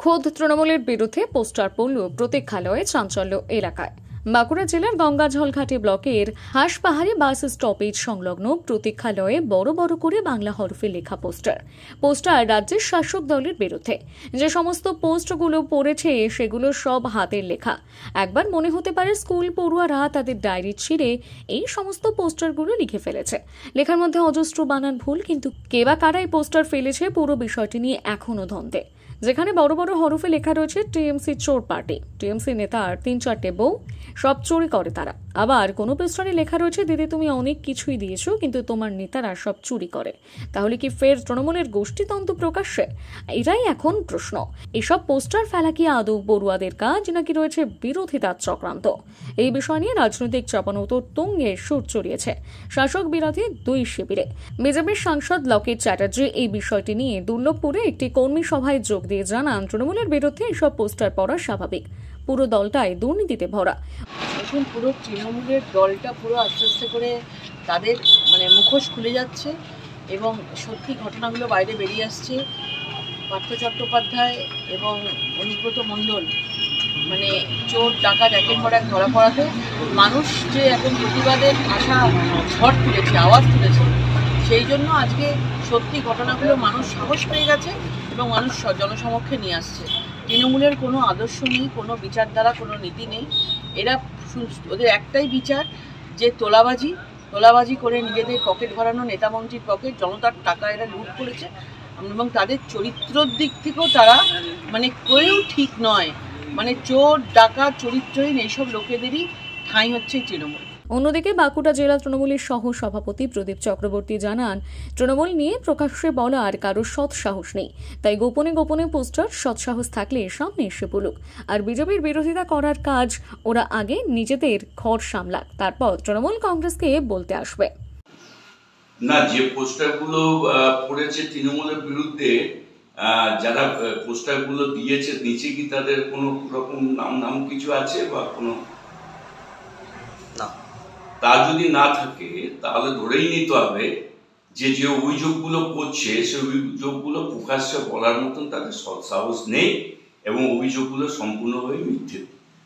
খোদ তৃণমূলের বিরুদ্ধে পোস্টার পড়ল প্রতীক্ষালয়ে চাঞ্চল্য এলাকায়। বাঁকুড়া জেলার গঙ্গাঝলঘাটি ব্লকের হাঁসপাহাড়ি বাস স্টপেজ সংলগ্ন প্রতীক্ষালয়ে বড় বড় করে বাংলা হরফে লেখা পোস্টার রাজ্যের শাসক দলের বিরুদ্ধে। যে সমস্ত পোস্টগুলো পড়েছে সেগুলো সব হাতের লেখা। একবার মনে হতে পারে স্কুল পড়ুয়ারা তাদের ডায়েরি ছিঁড়ে এই সমস্ত পোস্টারগুলো লিখে ফেলেছে। লেখার মধ্যে অজস্র বানান ভুল, কিন্তু কে বা কারা এই পোস্টার ফেলেছে পুরো বিষয়টি নিয়ে এখনো দ্বন্দ্বে। যেখানে বড় বড় হরফে লেখা রয়েছে টিএমসি চোর পার্টি, টিএমসি নেতার ৩-৪টে বউ, সব চুরি করে তারা। আবার কোনো পোস্টারে লেখা রয়েছে দিদি তুমি অনেক কিছুই দিয়েছো কিন্তু তোমার নেতারা সব চুরি করে। তাহলে কি ফের তৃণমূলের গোষ্ঠীতন্ত্র প্রকাশ্যে? এটাই এখন প্রশ্ন। এসব পোস্টার ফেলা কি আদৌ পড়ুয়াদের কাজ নাকি রয়েছে বিরোধিতার চক্রান্ত? এই বিষয় নিয়ে রাজনৈতিক চাপানোতর তুঙ্গে সুর চড়িয়েছে শাসক বিরোধী দুই শিবিরে। বিজেপির সাংসদ লকেট চ্যাটার্জি এই বিষয়টি নিয়ে দুর্লভপুরে একটি কর্মী সভায় যোগ দিয়ে জানান, তৃণমূলের বিরুদ্ধে এসব পোস্টার পড়া স্বাভাবিক। পুরো দলটাই দুর্নীতিতে ভরা। এখন পুরো তৃণমূলের দলটা পুরো আস্তে আস্তে করে তাদের মুখোশ খুলে যাচ্ছে এবং সত্যি ঘটনাগুলো বাইরে বেরিয়ে আসছে। পার্থ চট্টোপাধ্যায় এবং অনুব্রত মণ্ডল চোর ডাকাত একের পর এক ধরা পড়াতে মানুষ যে এখন প্রতিবাদের আশা ঝড় তুলেছে, আওয়াজ তুলেছে, সেই জন্য আজকে সত্যি ঘটনাগুলো মানুষ সাহস পেয়ে গেছে এবং মানুষ জনসমক্ষে নিয়ে আসছে। তৃণমূলের কোনো আদর্শ নেই, কোনো বিচারধারা, কোনো নীতি নেই। এরা ওদের একটাই বিচার যে তোলাবাজি করে নিজেদের পকেট ভরানো, নেতামন্ত্রীর পকেট, জনতার টাকা এরা লুট করেছে এবং তাদের চরিত্রের দিক থেকেও তারা কেউ ঠিক নয়। চোর ডাকাত চরিত্রহীন এইসব লোকেদেরই ঠাঁই হচ্ছে তৃণমূল। অন্যদিকে বাঁকুড়া জেলা তৃণমূলের সহ সভাপতি প্রদীপ চক্রবর্তী জানান, তৃণমূল নিয়ে প্রকাশ্যে বলার কারোর সৎ সাহস নেই, তাই গোপনে গোপনে পোস্টার সৎসাহস থাকলে সামনে এসে বলুক। আর বিজেপির বিরোধিতা করার কাজ ওরা আগে নিজেদের ঘর সামলাক, তারপর তৃণমূল কংগ্রেসকে বলতে আসবে। না, যে পোস্টারগুলো পড়েছে তৃণমূলের বিরুদ্ধে, যারা পোস্টারগুলো দিয়েছে নিচে কি তাদের কোনো রকম নাম কিছু আছে বা কোনো? তা যদি না থাকে তাহলে ধরেই নিতে হবে যে যে অভিযোগগুলো করছে সেই অভিযোগগুলো প্রকাশ্যে বলার মতন তাদের সৎসাহস নেই এবং অভিযোগগুলো সম্পূর্ণভাবে মিথ্যে।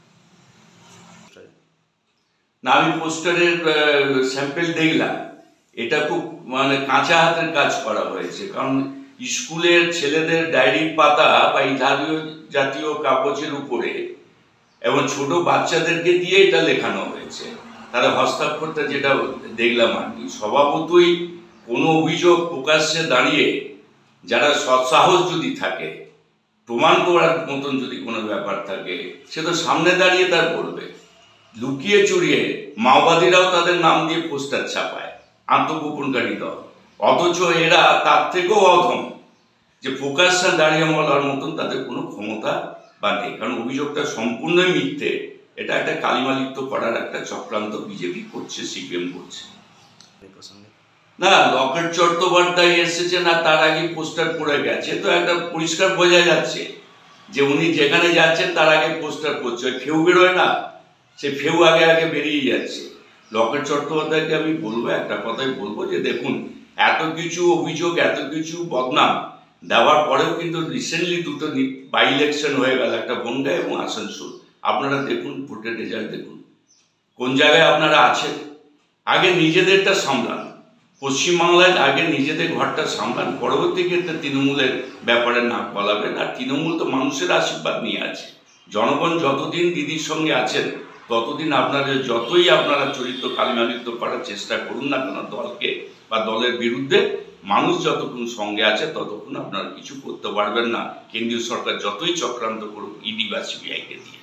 না, আমি পোস্টারের স্যাম্পেল দেখলাম, এটা খুব কাঁচা হাতের কাজ করা হয়েছে। কারণ স্কুলের ছেলেদের ডায়েরির পাতা বা এই জাতীয় কাগজের উপরে এবং ছোট বাচ্চাদেরকে দিয়ে এটা লেখানো হয়েছে। তারা হস্তাক্ষরটা যেটা দেখলাম আর কি, স্বভাবতই কোনো অভিযোগ প্রকাশ্যে দাঁড়িয়ে যারা সৎসাহস যদি থাকে, প্রমাণ করার মতন যদি কোনো ব্যাপার থাকে, সে তো সামনে দাঁড়িয়ে তার করবে। লুকিয়ে চুরিয়ে মাওবাদীরাও তাদের নাম দিয়ে পোস্টার ছাপায়, আত্মগোপনকারী দল, অথচ এরা তার থেকেও অধম যে প্রকাশ্যে দাঁড়িয়ে বলার মতন তাদের কোনো ক্ষমতা বা নেই। কারণ অভিযোগটা সম্পূর্ণই মিথ্যে। এটা একটা কালিমালিপ্ত করার একটা চক্রান্ত বিজেপি করছে, সিপিএম করছে। না, লকেট চট্টোপাধ্যায় এসেছে না তার আগে পোস্টার পড়ে গেছে, তো একটা পরিষ্কার বোঝা যাচ্ছে যে উনি যেখানে যাচ্ছেন তার আগে পোস্টার পড়ছে। ফেউ বেরোয় না, সে ফেউ আগে আগে বেরিয়ে যাচ্ছে। লকেট চট্টোপাধ্যায়কে আমি বলবো, একটা কথাই বলবো যে দেখুন, এত কিছু অভিযোগ, এত কিছু বদনাম দেওয়ার পরেও কিন্তু রিসেন্টলি দুটো বাই ইলেকশন হয়ে গেল, একটা বনগাঁ এবং আসানসোল। আপনারা দেখুন ভোটের রেজাল্ট, দেখুন কোন জায়গায় আপনারা আছেন। আগে নিজেদেরটা সামলান, পশ্চিমবাংলায় আগে নিজেদের ঘরটা সামলান, পরবর্তী ক্ষেত্রে তৃণমূলের ব্যাপারে নাক গলাবেন। আর তৃণমূল তো মানুষের আশীর্বাদ নিয়ে আছে। জনগণ যতদিন দিদির সঙ্গে আছেন ততদিন যতই আপনারা চরিত্র কালিমালিপ্ত করার চেষ্টা করুন না কেন দলকে বা দলের বিরুদ্ধে, মানুষ যতক্ষণ সঙ্গে আছে ততক্ষণ আপনারা কিছু করতে পারবেন না। কেন্দ্রীয় সরকার যতই চক্রান্ত করুক, ইডি বা সিবিআইকে দিয়ে।